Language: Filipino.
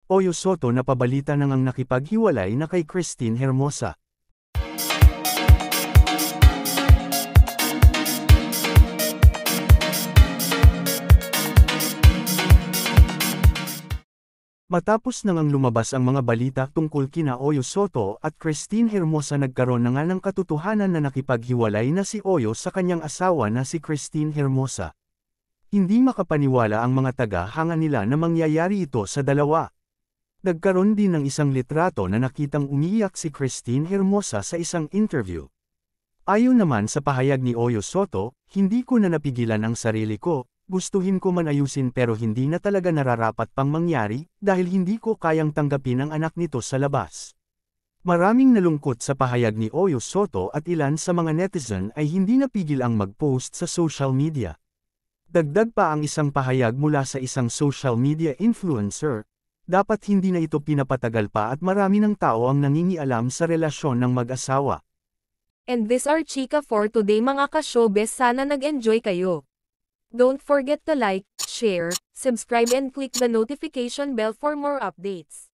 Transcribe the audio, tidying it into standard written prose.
Oyo Soto napabalita na ngang nakipaghiwalay na kay Christine Hermosa. Matapos na ngang lumabas ang mga balita tungkol kina Oyo Soto at Christine Hermosa, nagkaroon na nga ng katotohanan na nakipaghiwalay na si Oyo sa kanyang asawa na si Christine Hermosa. Hindi makapaniwala ang mga taga-hanga nila na mangyayari ito sa dalawa. Nagkaroon din ng isang litrato na nakitang umiiyak si Christine Hermosa sa isang interview. Ayon naman sa pahayag ni Oyo Soto, "Hindi ko na napigilan ang sarili ko. Gustuhin ko man ayusin pero hindi na talaga nararapat pang mangyari dahil hindi ko kayang tanggapin ang anak nito sa labas." Maraming nalungkot sa pahayag ni Oyo Soto at ilan sa mga netizen ay hindi napigil ang mag-post sa social media. Dagdag pa ang isang pahayag mula sa isang social media influencer, "Dapat hindi na ito pinapatagal pa at marami ng tao ang nangingialam sa relasyon ng mag-asawa." And this are Chika for today mga ka-showbiz, sana nag-enjoy kayo. Don't forget to like, share, subscribe and click the notification bell for more updates.